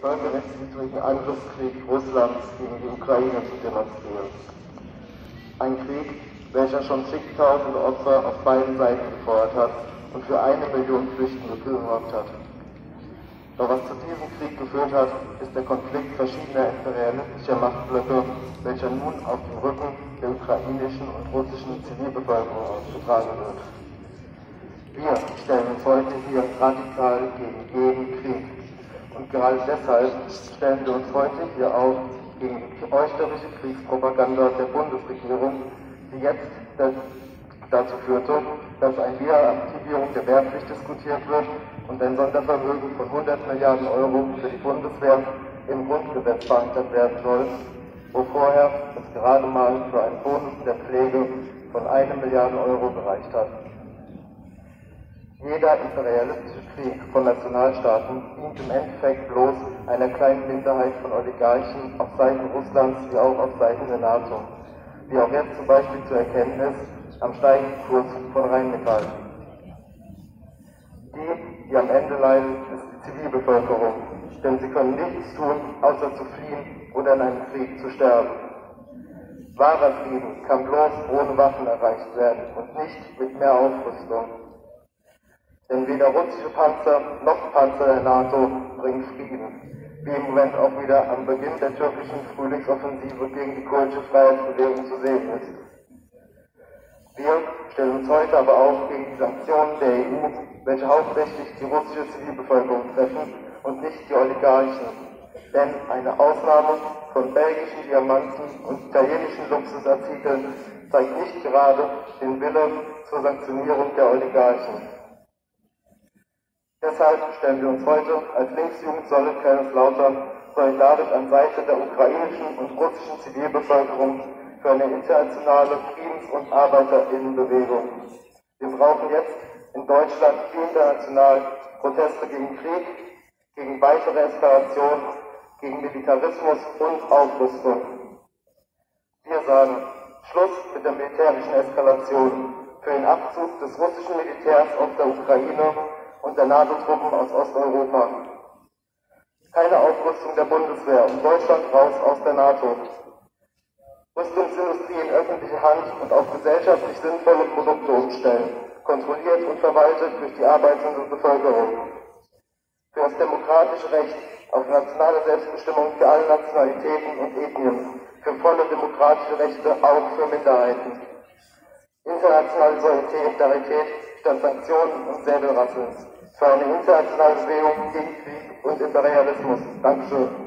völkerrechtswidrigen Angriffskrieg Russlands gegen die Ukraine zu demonstrieren. Ein Krieg, welcher schon zigtausende Opfer auf beiden Seiten gefordert hat und für 1 Million Flüchtende gesorgt hat. Doch was zu diesem Krieg geführt hat, ist der Konflikt verschiedener imperialistischer Machtblöcke, welcher nun auf dem Rücken der ukrainischen und russischen Zivilbevölkerung ausgetragen wird. Wir stellen uns heute hier radikal gegen Krieg. Und gerade deshalb stellen wir uns heute hier auch gegen die heuchlerische Kriegspropaganda der Bundesregierung, die jetzt dazu führte, dass eine Wiederaktivierung der Wehrpflicht diskutiert wird und ein Sondervermögen von 100 Milliarden Euro für die Bundeswehr im Grundgesetz verankert werden soll, wo vorher es gerade mal für einen Bonus der Pflege von 1 Milliarde Euro gereicht hat. Jeder imperialistische Krieg von Nationalstaaten dient im Endeffekt bloß einer kleinen Minderheit von Oligarchen auf Seiten Russlands wie auch auf Seiten der NATO, wie auch jetzt zum Beispiel zu erkennen ist am steigenden Kurs von Rheinmetall. Die am Ende leiden, ist die Zivilbevölkerung, denn sie können nichts tun, außer zu fliehen oder in einem Krieg zu sterben. Wahrer Frieden kann bloß ohne Waffen erreicht werden und nicht mit mehr Aufrüstung. Denn weder russische Panzer noch Panzer der NATO bringen Frieden, wie im Moment auch wieder am Beginn der türkischen Frühlingsoffensive gegen die kurdische Freiheitsbewegung zu sehen ist. Wir stellen uns heute aber auch gegen die Sanktionen der EU, welche hauptsächlich die russische Zivilbevölkerung treffen und nicht die Oligarchen. Denn eine Ausnahme von belgischen Diamanten und italienischen Luxusartikeln zeigt nicht gerade den Willen zur Sanktionierung der Oligarchen. Deshalb stellen wir uns heute als Linksjugendsäule Kaiserslautern solidarisch an Seite der ukrainischen und russischen Zivilbevölkerung für eine internationale Friedens- und ArbeiterInnenbewegung. Wir brauchen jetzt in Deutschland international Proteste gegen Krieg, gegen weitere Eskalation, gegen Militarismus und Aufrüstung. Wir sagen Schluss mit der militärischen Eskalation, für den Abzug des russischen Militärs aus der Ukraine und der NATO-Truppen aus Osteuropa. Keine Aufrüstung der Bundeswehr und Deutschland raus aus der NATO. Rüstungsindustrie in öffentliche Hand und auf gesellschaftlich sinnvolle Produkte umstellen, kontrolliert und verwaltet durch die arbeitende Bevölkerung. Für das demokratische Recht auf nationale Selbstbestimmung für alle Nationalitäten und Ethnien, für volle demokratische Rechte auch für Minderheiten. Internationale Solidarität statt Sanktionen und Säbelrasselns. Für eine internationale Bewegung gegen Krieg und Imperialismus. Dankeschön.